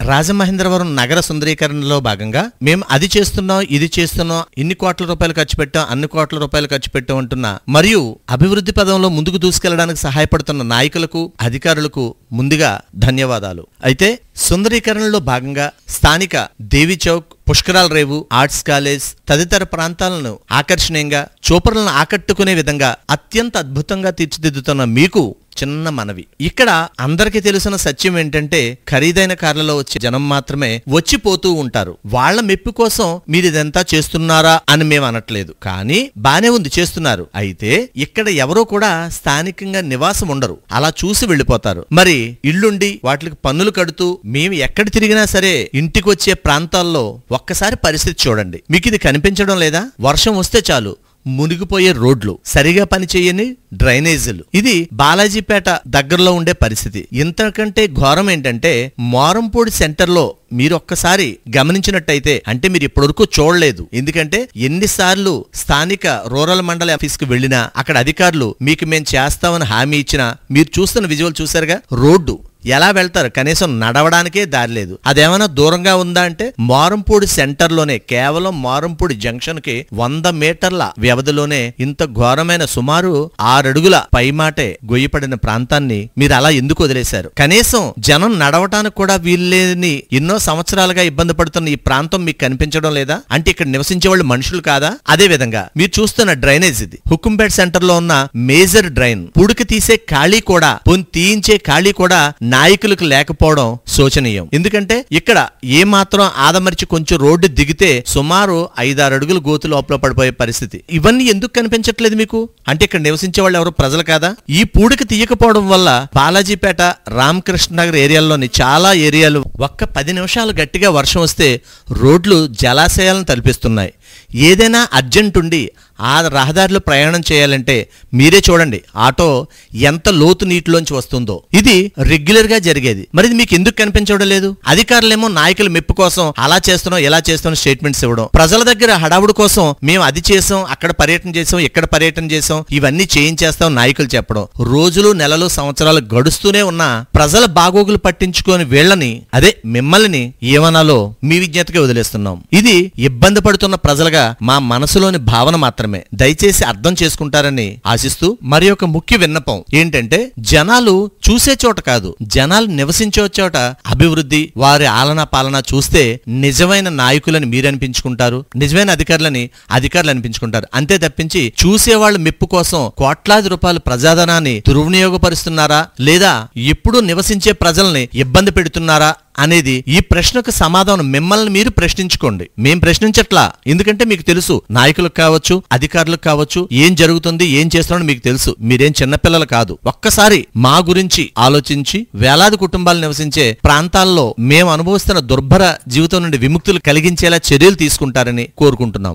రాజమహేంద్రవరం నగర సుందరీకరణలో భాగంగా మేము అది చేస్తున్నాం, ఇది చేస్తున్నాం, ఇన్ని కోట్ల రూపాయలు ఖర్చు పెట్టాం, అన్ని కోట్ల రూపాయలు ఖర్చు పెట్టాం అంటున్నా మరియు అభివృద్ధి పదంలో ముందుకు దూసుకెళ్లడానికి సహాయపడుతున్న నాయకులకు, అధికారులకు ముందుగా ధన్యవాదాలు. అయితే సుందరీకరణలో భాగంగా స్థానిక దేవి చౌక్, పుష్కరాల రేవు, ఆర్ట్స్ కాలేజ్ తదితర ప్రాంతాలను ఆకర్షణీయంగా, చూపరులను ఆకట్టుకునే విధంగా అత్యంత అద్భుతంగా తీర్చిదిద్దుతున్న మీకు చిన్న మనవి. ఇక్కడ అందరికీ తెలిసిన సత్యం ఏంటంటే ఖరీదైన కార్లలో వచ్చే జనం మాత్రమే వచ్చిపోతూ ఉంటారు. వాళ్ల మెప్పు కోసం మీరు ఇదంతా చేస్తున్నారా అని మేము అనట్లేదు, కానీ బానే ఉంది, చేస్తున్నారు. అయితే ఇక్కడ ఎవరో కూడా స్థానికంగా నివాసం ఉండరు, అలా చూసి వెళ్లిపోతారు. మరి ఇళ్లుండి వాటికి పన్నులు కడుతూ మేము ఎక్కడ తిరిగినా సరే ఇంటికి వచ్చే ప్రాంతాల్లో ఒక్కసారి పరిస్థితి చూడండి. మీకు ఇది కనిపించడం లేదా? వర్షం వస్తే చాలు మునిగిపోయే రోడ్లు, సరిగా పనిచేయని డ్రైనేజీలు. ఇది బాలాజీపేట దగ్గరలో ఉండే పరిస్థితి. ఇంతకంటే ఘోరం ఏంటంటే మోరంపూడి సెంటర్ లో మీరు ఒక్కసారి గమనించినట్టయితే, అంటే మీరు ఇప్పటివరకు చూడలేదు, ఎందుకంటే ఎన్నిసార్లు స్థానిక రూరల్ మండల ఆఫీస్ కు వెళ్లినా అక్కడ అధికారులు మీకు మేం చేస్తామని హామీ ఇచ్చినా మీరు చూస్తున్న విజువల్ చూసారుగా. రోడ్డు ఎలా వెళ్తారు? కనీసం నడవడానికే దారి లేదు. అదేమైనా దూరంగా ఉందా అంటే మోరంపూడి సెంటర్ లోనే, కేవలం మోరంపూడి జంక్షన్ కి 100 మీటర్ల వ్యవధిలోనే ఇంత ఘోరమైన సుమారు 6 అడుగుల పైమాటే గొయ్యిపడిన ప్రాంతాన్ని మీరు అలా ఎందుకు వదిలేశారు? కనీసం జనం నడవటానికి కూడా వీల్లేని ఎన్నో సంవత్సరాలుగా ఇబ్బంది పడుతున్న ఈ ప్రాంతం మీకు కనిపించడం లేదా? అంటే ఇక్కడ నివసించే వాళ్ళు మనుషులు కాదా? అదే విధంగా మీరు చూస్తున్న డ్రైనేజ్ ఇది హుకుంపేట్ సెంటర్ లో ఉన్న మేజర్ డ్రైన్. పుడికి తీసే ఖాళీ కూడా, తీయించే ఖాళీ కూడా నాయకులకు లేకపోవడం శోచనీయం. ఎందుకంటే ఇక్కడ ఏమాత్రం ఆదమర్చి కొంచెం రోడ్డు దిగితే సుమారు 5-6 అడుగులు గోతు లోపల పడిపోయే పరిస్థితి. ఇవన్నీ ఎందుకు కనిపించట్లేదు మీకు? అంటే ఇక్కడ నివసించే వాళ్ళు ఎవరు ప్రజలు కాదా? ఈ పూడికి తీయకపోవడం వల్ల బాలాజీపేట, రామకృష్ణ నగర్ ఏరియాల్లోని చాలా ఏరియాలు ఒక్క 10 నిమిషాలు గట్టిగా వర్షం వస్తే రోడ్లు జలాశయాలను తలపిస్తున్నాయి. ఏదైనా అర్జెంట్ ఉండి ఆ రహదారిలో ప్రయాణం చేయాలంటే మీరే చూడండి ఆటో ఎంత లోతు నీటిలోంచి వస్తుందో. ఇది రెగ్యులర్ గా జరిగేది. మరి ఇది మీకు ఎందుకు కనిపించడం లేదు? అధికారులేమో నాయకుల మెప్పు కోసం అలా చేస్తున్నాం, ఎలా చేస్తున్నాం స్టేట్మెంట్స్ ఇవ్వడం, ప్రజల దగ్గర హడావుడి కోసం మేము అది చేసాం, అక్కడ పర్యటన చేసాం, ఇక్కడ పర్యటన చేసాం, ఇవన్నీ చేయించేస్తాం నాయకులు చెప్పడం. రోజులు, నెలలు, సంవత్సరాలు గడుస్తూనే ఉన్న ప్రజల బాగోగులు పట్టించుకొని వీళ్ళని, అదే మిమ్మల్ని ఏమనాలో మీ విజ్ఞతకే వదిలేస్తున్నాం. ఇది ఇబ్బంది పడుతున్న ప్రజలుగా మా మనసులోని భావన మాత్రమే. దయచేసి అర్థం చేసుకుంటారని ఆశిస్తూ మరి ఒక ముఖ్య విన్నపం ఏంటంటే, జనాలు చూసే చోట కాదు, జనాలు నివసించే చోట అభివృద్ధి, వారి ఆలనా పాలన చూస్తే నిజమైన నాయకులని మీరు అనిపించుకుంటారు, నిజమైన అధికారులని అధికారులు అనిపించుకుంటారు. అంతే తప్పించి చూసేవాళ్ళు మెప్పు కోసం కోట్లాది రూపాయల ప్రజాధనాన్ని దుర్వినియోగపరుస్తున్నారా, లేదా ఎప్పుడూ నివసించే ప్రజల్ని ఇబ్బంది పెడుతున్నారా అనేది ఈ ప్రశ్నకు సమాధానం మిమ్మల్ని మీరు ప్రశ్నించుకోండి. మేం ప్రశ్నించట్లా, ఎందుకంటే మీకు తెలుసు, నాయకులకు కావచ్చు, అధికారులకు కావచ్చు, ఏం జరుగుతుంది, ఏం చేస్తున్నాడో మీకు తెలుసు. మీరేం చిన్నపిల్లలు కాదు. ఒక్కసారి మా గురించి ఆలోచించి వేలాది కుటుంబాలు నివసించే ప్రాంతాల్లో మేము అనుభవిస్తున్న దుర్భర జీవితం నుండి విముక్తులు కలిగించేలా చర్యలు తీసుకుంటారని కోరుకుంటున్నాం.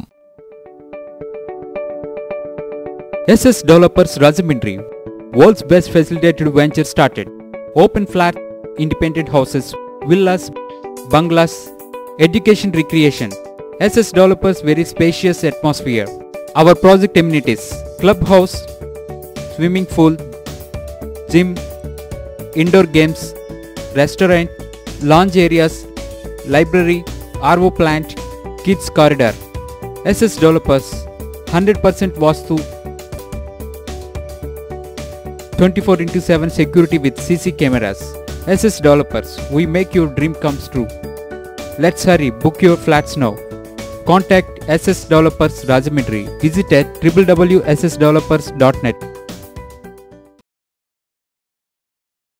SS Developers Rajahmundry, world's best facilitated venture started. Open flat, independent houses, villas, bungalows, education recreation. SS Developers very spacious atmosphere. Our project amenities: clubhouse, swimming pool, gym, indoor games, restaurant, lounge areas, library, RO plant, kids corridor. SS Developers 100% Vastu, 24/7 security with CC cameras. SS Developers, we make your dream comes true. Let's hurry, book your flats now. Contact SS Developers Rajahmundry. Visit at www.ssdevelopers.net.